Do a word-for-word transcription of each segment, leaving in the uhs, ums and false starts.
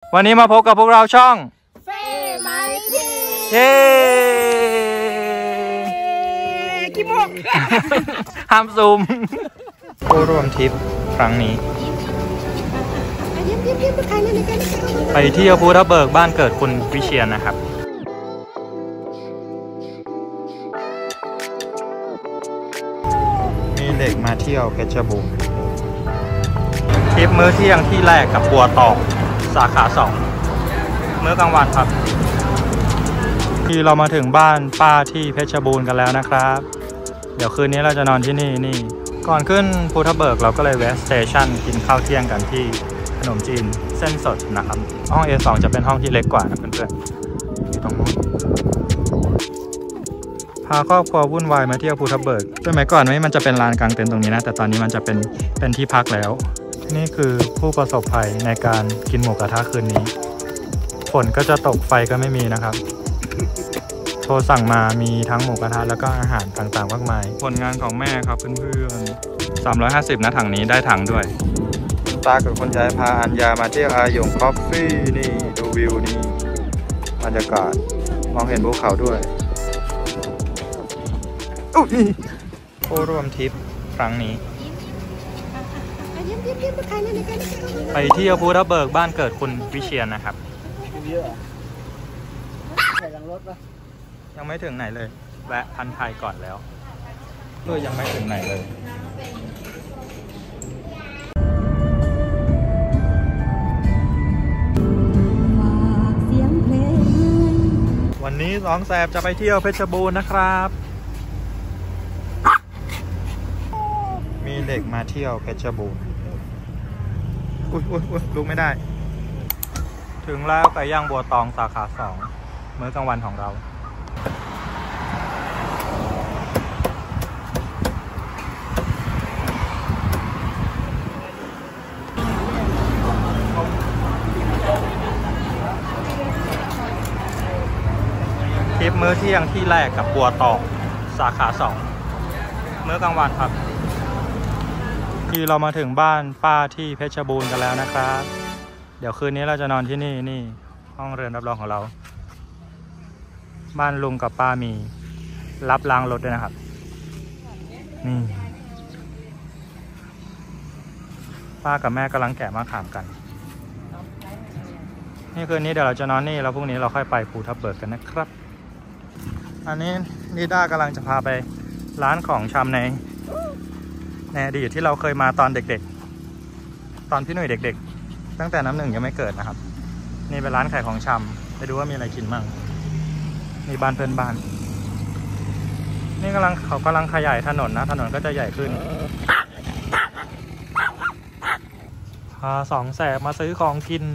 วันนี้มาพบกับพวกเราช่องเฟ่ไม้ทีเย้กี่โมงห้ามซูมผู้ร่วมทริปครั้งนี้ไปเที่ยวภูทับเบิกบ้านเกิดคุณวิเชียรนะครับมีเด็กมาเที่ยวเพชรบูรณ์ทริปมื้อเที่ยงที่แรกกับบัวตองสาขาสองมื้อกลางวันครับที่เรามาถึงบ้านป้าที่เพชรบูรณ์กันแล้วนะครับเดี๋ยวคืนนี้เราจะนอนที่นี่นี่ก่อนขึ้นภูทับเบิกเราก็เลยแวะสเตชันกินข้าวเที่ยงกันที่ขนมจีนเส้นสดนะครับห้อง เอ สอง จะเป็นห้องที่เล็กกว่านะเพื่อนๆตรงนู้นพาครอบครัววุ่นวายมาเที่ยวภูทับเบิกสมัยก่อนไม่มันจะเป็นลานกลางเต็นท์ตรงนี้นะแต่ตอนนี้มันจะเป็นเป็นที่พักแล้วนี่คือผู้ประสบภัยในการกินหมูกระทะคืนนี้ฝนก็จะตกไฟก็ไม่มีนะครับโทรสั่งมามีทั้งหมูกระทะแล้วก็อาหารต่างๆมากมายผลงานของแม่ครับเพื่อนๆสามร้อยห้าสิบนะถังนี้ได้ถังด้วยตากับคนยายพาอัญญามาเที่ยวอาหยงคอฟฟี่นี่ดูวิวนี่บรรยากาศมองเห็นภูเขาด้วยอุ๊ยผู้ร่วมทริปครั้งนี้ไปเที่ยวภูทับเบิกบ้านเกิดคุณวิเชียรนะครับยังไม่ถึงไหนเลยแวะพันไทยก่อนแล้วเพื่อยังไม่ถึงไหนเลยวันนี้สองแสบจะไปเที่ยวเพชรบูรณ์นะครับมีเด็กมาเที่ยวเพชรบูรณ์อุ้ยอุ้ยอุ้ยลุกไม่ได้ถึงแล้วไก่ย่างบัวตองสาขาสองมื้อกลางวันของเราทริปมื้อเที่ยงที่แรกกับบัวตองสาขาสองมื้อกลางวันครับที่เรามาถึงบ้านป้าที่เพชรบูรณ์กันแล้วนะครับเดี๋ยวคืนนี้เราจะนอนที่นี่นี่ห้องเรือนรับรองของเราบ้านลุงกับป้ามีรับล้างรถด้วยนะครับนี่ป้ากับแม่กำลังแกะมะขามกันนี่คืนนี้เดี๋ยวเราจะนอนนี่แล้วพรุ่งนี้เราค่อยไปภูทับเบิกกันนะครับอันนี้นิด้ากำลังจะพาไปร้านของชำในในอดีตที่เราเคยมาตอนเด็กๆตอนพี่หนุ่ยเด็กๆตั้งแต่น้ำหนึ่งยังไม่เกิดนะครับนี่เป็นร้านขายของชำไปดูว่ามีอะไรกินมั่งนี่บ้านเพื่อนบ้านนี่กำลังเขากำลังขยายถนนนะถนนก็จะใหญ่ขึ้นพาสองแสบมาซื้อของกิน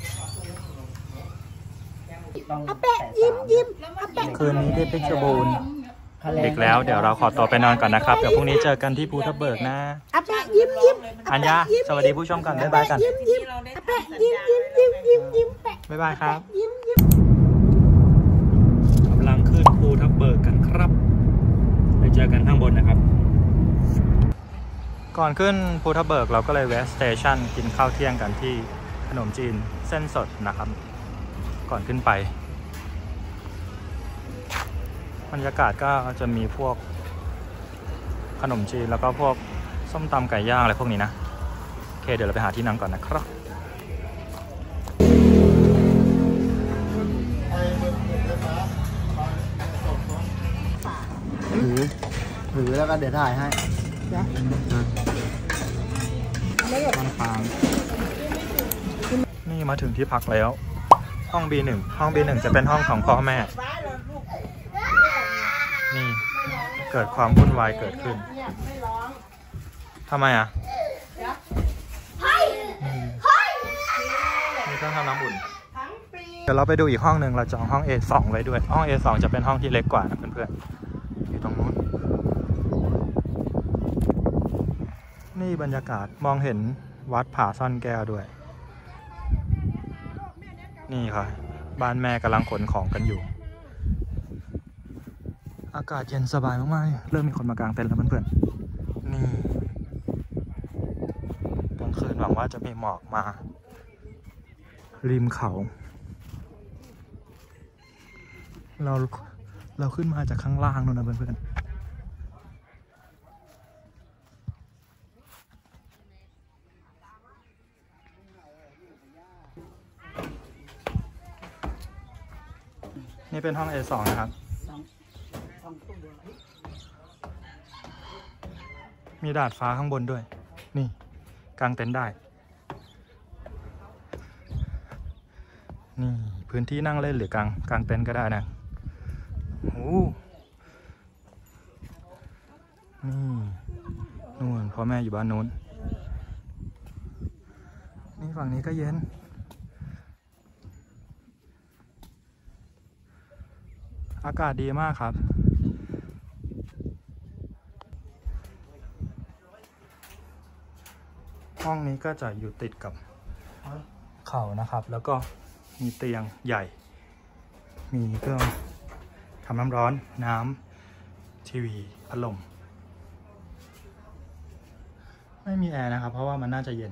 อาแปะยิ้มยิ้มคืนนี้ที่เพชรบูรณ์ดึกแล้วเดี๋ยวเราขอตัวไปนอนก่อนนะครับเดี๋ยวพรุ่งนี้เจอกันที่ภูทับเบิกนะอาแปะยิ้มยิ้มอัญญาสวัสดีผู้ชมกันบ๊ายบายกันยิ้มยิ้มอาแปะยิ้มยิ้มยิ้มยิ้มยิ้มแปะบ๊ายบายครับยิ้มยิ้มกำลังขึ้นภูทับเบิกกันครับไปเจอกันข้างบนนะครับก่อนขึ้นภูทับเบิกเราก็เลยแวะสเตชันกินข้าวเที่ยงกันที่ขนมจีนเส้นสดนะครับก่อนขึ้นไปบรรยากาศก็จะมีพวกขนมจีนแล้วก็พวกส้มตำไก่ย่างอะไรพวกนี้นะโอเคเดี๋ยวเราไปหาที่นั่งก่อนนะครับถือถือแล้วก็เดี๋ยวถ่ายให้มันฟางนี่มาถึงที่พักแล้วห้อง บี หนึ่ง ห้อง บี หนึ่ง จะเป็นห้องของพ่อแม่นี่เกิดความวุ่นวายเกิดขึ้นทำไมอ่ะนี่ต้องทำน้ำอุ่นเดี๋ยวเราไปดูอีกห้องหนึ่งเราจองห้อง เอ สอง ไว้ด้วยห้อง เอ สอง จะเป็นห้องที่เล็กกว่านะเพื่อนๆอยู่ตรงนู้นนี่บรรยากาศมองเห็นวัดผาซ่อนแก้วด้วยนี่ค่ะบ้านแม่กำลังขนของกันอยู่อากาศเย็นสบายมากๆเริ่มมีคนมากางเต็นท์แล้วเพื่อนๆนี่กลางคืนหวังว่าจะมีหมอกมาริมเขา เราเราขึ้นมาจากข้างล่างนู่นนะเพื่อนๆนี่เป็นห้อง เอ สอง นะครับ มีดาดฟ้าข้างบนด้วย นี่กางเต็นท์ได้ นี่พื้นที่นั่งเล่นหรือกางกางเต็นท์ก็ได้นะโอ้นี่นู่นพ่อแม่อยู่บ้านนู้น นี่ฝั่งนี้ก็เย็น อากาศดีมากครับ ห้องนี้ก็จะอยู่ติดกับเขานะครับ แล้วก็มีเตียงใหญ่ มีเครื่องทำน้ำร้อน น้ำ ทีวี พัดลม ไม่มีแอร์นะครับ เพราะว่ามันน่าจะเย็น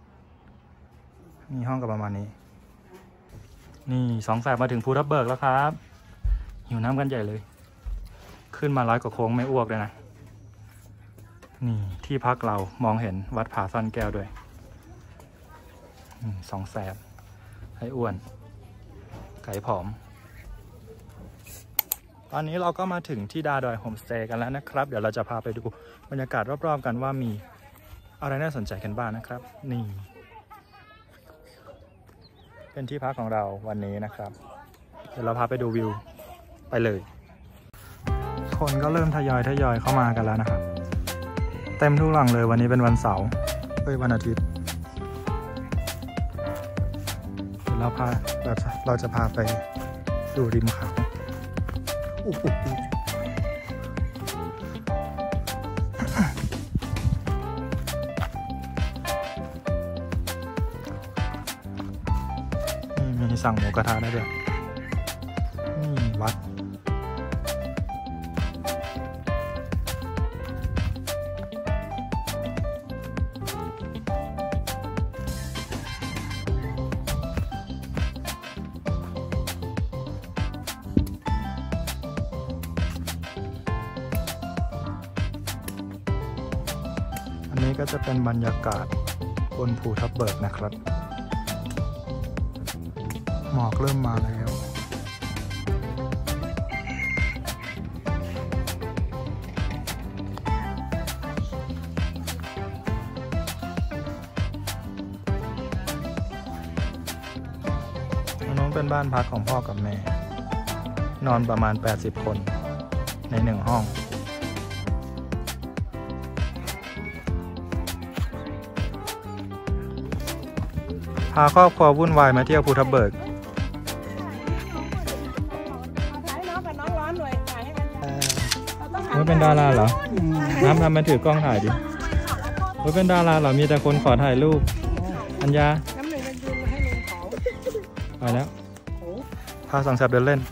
มีห้องกับประมาณนี้ นี่สองแสบมาถึงภูทับเบิกแล้วครับ หิวน้ำกันใหญ่เลย ขึ้นมาร้อยกว่าโค้งไม่อ้วกเลยนะ นี่ที่พักเรามองเห็นวัดผาซ่อนแก้วด้วยสองแสบให้อ้วน ไก่ผอม ตอนนี้เราก็มาถึงที่ดาดอยโฮมสเตย์กันแล้วนะครับ เดี๋ยวเราจะพาไปดูบรรยากาศรอบๆกันว่ามีอะไรน่าสนใจกันบ้างนะครับ นี่ เป็นที่พักของเราวันนี้นะครับ เดี๋ยวเราพาไปดูวิวไปเลย คนก็เริ่มทยอยทยอยเข้ามากันแล้วนะครับ เต็มทุกหลังเลยวันนี้เป็นวันเสาร์เฮ้ยวันอาทิตย์เดี๋ยวเราพาเราจะเราจะพาไปดูริมเขาอุ๊บอุ๊บอุ๊บนี่มีสั่งหมูกระทะได้ด้วยนี่วัดนี้ก็จะเป็นบรรยากาศบนภูทับเบิกนะครับหมอกเริ่มมาแล้วน้องเป็นบ้านพักของพ่อกับแม่นอนประมาณแปดสิบคนในหนึ่งห้องพาครอบครัววุ่นวายมาเที่ยวภูทับเบิกว่าเป็นดาราเหรอ น้ำทำมาถือกล้องถ่ายดิว่าเป็นดาราเหรอ มีแต่คนขอถ่ายรูป อัญญาไปแล้ว พาสองแสบเดินเล่น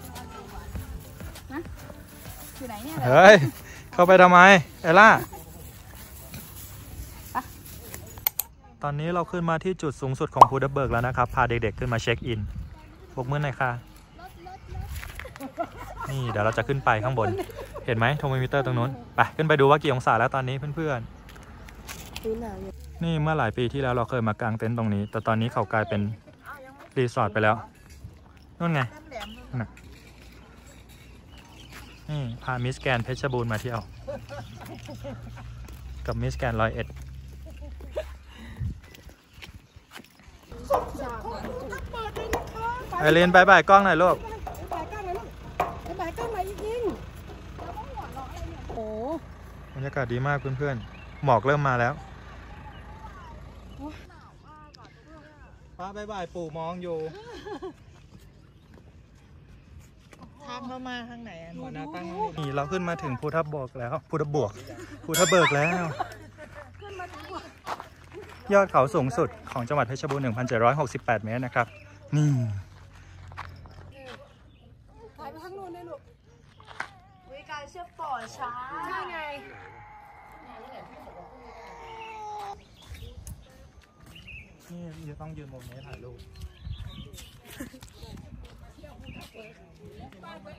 เฮ้ย เข้าไปทำไม เอล่าตอนนี้เราขึ้นมาที่จุดสูงสุดของภูทับเบิกแล้วนะครับ พาเด็กๆขึ้นมาเช็คอินบกมือหน่อยค่ะ นี่เดี๋ยวเราจะขึ้นไปข้างบน เห็นไหมโทรมิเตอร์ตรงนู้น ไปขึ้นไปดูว่ากี่องศาแล้วตอนนี้เพื่อนๆ นี่เมื่อหลายปีที่แล้วเราเคยมากางเต็นท์ตรงนี้ แต่ตอนนี้เขากลายเป็นรีสอร์ทไปแล้วนู่นไงนี่พามิสแกรนด์เพชรบูรณ์มาเที่ยวกับมิสแกรนด์ร้อยเอ็ดไอรีนบายบายกล้องหน่อยลูกบายบายกล้องหน่อยลูกบายบายกล้องหน่อยจริงโอ้บรรยากาศดีมากเพื่อนๆหมอกเริ่มมาแล้วป้าบายบายปู่มองอยู่ทางเรามาทางไหนอ่ะหนูนะตั้งนี่เราขึ้นมาถึงภูทับเบิกแล้วภูทับบวกภูทับเบิกแล้วยอดเขาสูงสุดของจังหวัดเพชรบูรณ์ หนึ่งพันเจ็ดร้อยหกสิบแปด เมตรนะครับนี่ถ่ายไปข้างนู้นได้ลูกวิการเชื่อมต่อช้าใช่ไงนี่ต้องยืนมุมนี้ถ่ายรูป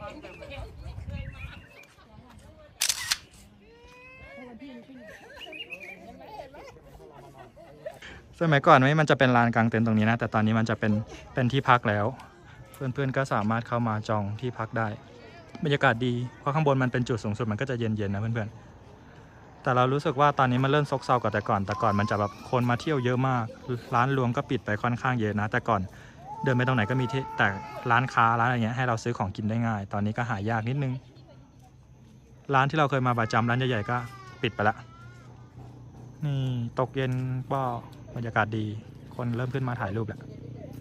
สมัยก่อนไม่มันจะเป็นลานกลางเต็นท์ตรงนี้นะแต่ตอนนี้มันจะเป็นเป็นที่พักแล้วเพื่อนๆก็สามารถเข้ามาจองที่พักได้บรรยากาศดีเพราะข้างบนมันเป็นจุดสูงสุดมันก็จะเย็นๆนะเพื่อนๆแต่เรารู้สึกว่าตอนนี้มันเริ่มซบเซากว่าแต่ก่อนแต่ก่อนมันจะแบบคนมาเที่ยวเยอะมากร้านรวงก็ปิดไปค่อนข้างเยอะนะแต่ก่อนเดินไปตรงไหนก็มีแต่ร้านค้าร้านอะไรเงี้ยให้เราซื้อของกินได้ง่ายตอนนี้ก็หายากนิดนึงร้านที่เราเคยมาประจำร้านใหญ่ๆก็ปิดไปละนี่ตกเย็นก็บรรยากาศดีคนเริ่มขึ้นมาถ่ายรูปแล้ว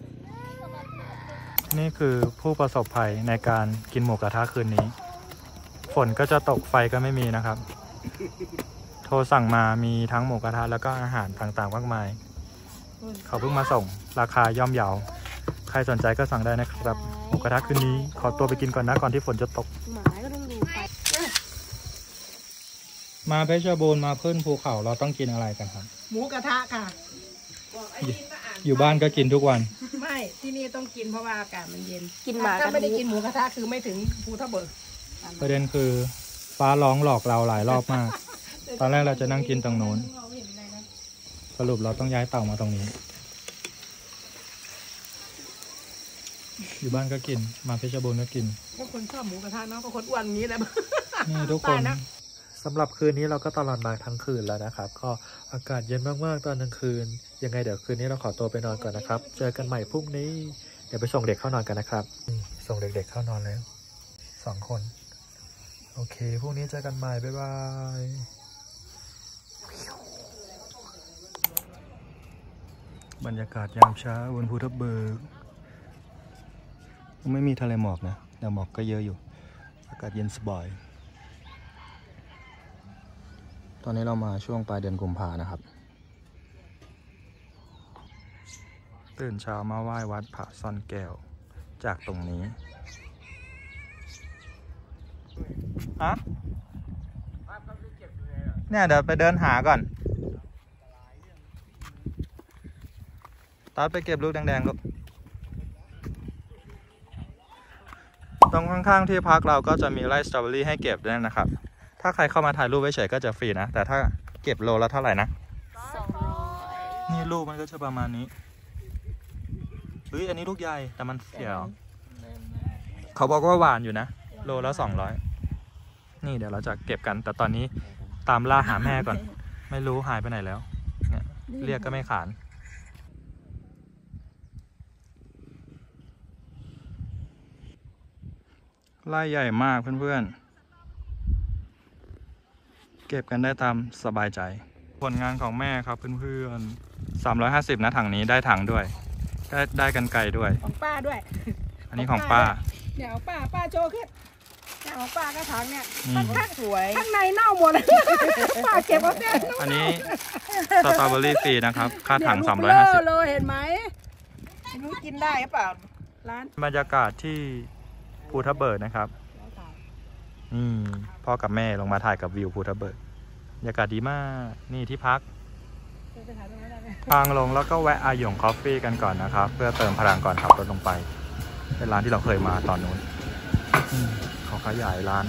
นี่คือผู้ประสบภัยในการกินหมูกระทะคืนนี้ฝนก็จะตกไฟก็ไม่มีนะครับ โทรสั่งมามีทั้งหมูกระทะแล้วก็อาหารต่างๆมากมายเขาเพิ่งมาส่งราคาย่อมเยาใครสนใจก็สั่งได้นะครับหมูกระทะคืนนี้ขอตัวไปกินก่อนนะก่อนที่ฝนจะตกหมาก็ต้องดูไปมาเพชรบูรณ์มาขึ้นภูเขาเราต้องกินอะไรกันครับหมูกระทะค่ะอยู่บ้านก็กินทุกวันไม่ที่นี่ต้องกินเพราะว่าอากาศมันเย็นกินหมาถ้าไม่ได้กินหมูกระทะคือไม่ถึงภูทับเบิกประเด็นคือฟ้าร้องหลอกเราหลายรอบมากตอนแรกเราจะนั่งกินตรงโน้นสรุปเราต้องย้ายเต่ามาตรงนี้อยู่บ้านก็กินมาเพชรบูรณ์ก็กินก็คนชอบหมูกระทะเนาะก็คนอ้วนนี้แหละนี่ทุกคนสำหรับคืนนี้เราก็ตลอดมาทั้งคืนแล้วนะครับก็อากาศเย็นมากๆตอนกลางคืนยังไงเดี๋ยวคืนนี้เราขอตัวไปนอนก่อนนะครับเจอกันใหม่พรุ่งนี้เดี๋ยวไปส่งเด็กเข้านอนกันนะครับส่งเด็กๆเข้านอนแล้วสองคนโอเคพรุ่งนี้เจอกันใหม่บ๊ายบายบรรยากาศยามเช้าบนภูทับเบิกไม่มีทะเลหมอกนะแต่หมอกก็เยอะอยู่อากาศเย็นสบายตอนนี้เรามาช่วงปลายเดือนกุมภานะครับตื่นเช้ามาไหว้วัดผาซ่อนแก้วจากตรงนี้ฮะเนี่ยเดี๋ยวไปเดินหาก่อนตัดไปเก็บลูกแดงๆลูกตรงข้างๆที่พักเราก็จะมีไร่สตรอเบอรี่ให้เก็บด้วยนะครับถ้าใครเข้ามาถ่ายรูปไว้เฉยก็จะฟรีนะแต่ถ้าเก็บโลละเท่าไหร่นะสองร้อยนี่ลูกมันก็จะประมาณนี้เฮ้ยอันนี้ลูกใหญ่แต่มันเสียวเขาบอกว่าหวานอยู่นะโลละสองร้อยนี่เดี๋ยวเราจะเก็บกันแต่ตอนนี้ตามล่าหาแม่ก่อนไม่รู้หายไปไหนแล้วเนี่ยเรียกก็ไม่ขานไร่ใหญ่มากเพื่อนๆเก็บกันได้ตามสบายใจผลงานของแม่ครับเพื่อนๆสามร้อยห้าสิบนะถังนี้ได้ถังด้วยได้ได้กันไกลด้วยของป้าด้วยอันนี้ของป้าเดี๋ยวป้าป้าโชว์ขึ้นของป้าก็ถังเนี่ยข้างสวยข้างในเน่าหมดเลยป้าเก็บเอาเส้นอันนี้สตรอเบอรี่ฟรีนะครับค่าถังสามร้อยห้าสิบเลยเห็นไหมรู้กินได้หรือเปล่าร้านบรรยากาศที่ภูทับเบิกนะครับนี่พ่อกับแม่ลงมาถ่ายกับวิวภูทับเบิกบรรยากาศดีมากนี่ที่พักทางลงแล้วก็แวะอาหยงคอฟฟี่กันก่อนนะครับเพื่อเติมพลังก่อนขับรถลงไปเป็นร้านที่เราเคยมาตอนนู้นเขาขยายร้าน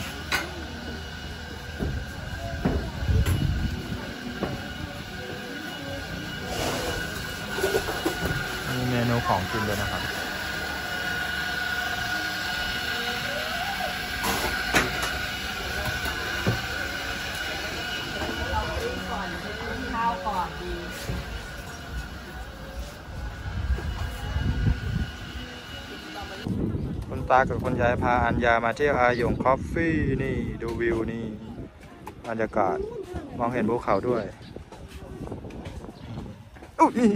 มีเมนูของกินด้วยนะครับคุณตากับคุณยายพาอัญญามาเที่ยวอาหยงคอฟฟี่นี่ดูวิวนี่บรรยากาศมองเห็นภูเขาด้วยอุ๊ย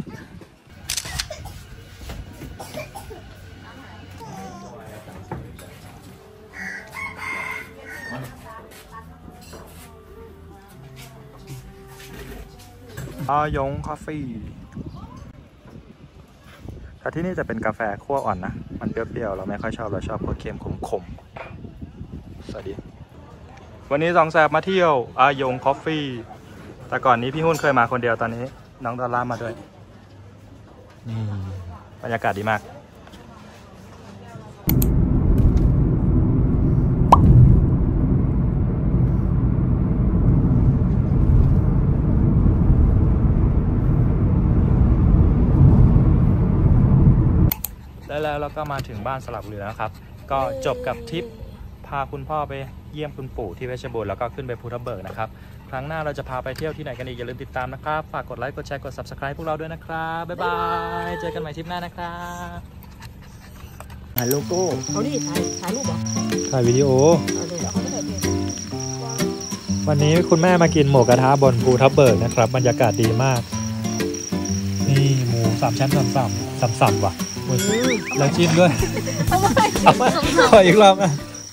อาหยงคอฟฟี่แต่ที่นี่จะเป็นกาแฟคั่วอ่อนนะมันเปรี้ยวๆเราไม่ค่อยชอบเราชอบคั่วเค็มขมๆสวัสดีวันนี้สองแสบมาเที่ยวอาหยงคอฟฟี่แต่ก่อนนี้พี่หุ้นเคยมาคนเดียวตอนนี้น้องดอลล่ามาด้วยนี่บรรยากาศดีมากแล้วแล้วเราก็มาถึงบ้านสลับเรือนะครับก็จบกับทริปพาคุณพ่อไปเยี่ยมคุณปู่ที่เพชรบูรณ์แล้วก็ขึ้นไปภูทับเบิกนะครับครั้งหน้าเราจะพาไปเที่ยวที่ไหนกันอีกอย่าลืมติดตามนะครับฝากกดไลค์กดแชร์กด ซับสไครบ์ พวกเราด้วยนะครับบ๊ายบายเจอกันใหม่ทริปหน้านะครับถ่ายโลโก้เอาดิถ่ายถ่ายรูปเหรอถ่ายวิดีโอเอาเลยเอาเลยวันนี้คุณแม่มากินหมูกระทะบนภูทับเบิกนะครับบรรยากาศดีมากนี่หมูสามชั้นสามสามสามสามว่ะแล้วจิ้มด้วยเอาไปเอามาขออีกรอบอ่ะ